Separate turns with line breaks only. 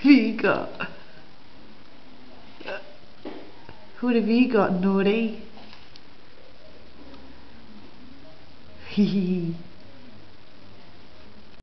you got? What have you got, naughty? Hee hee.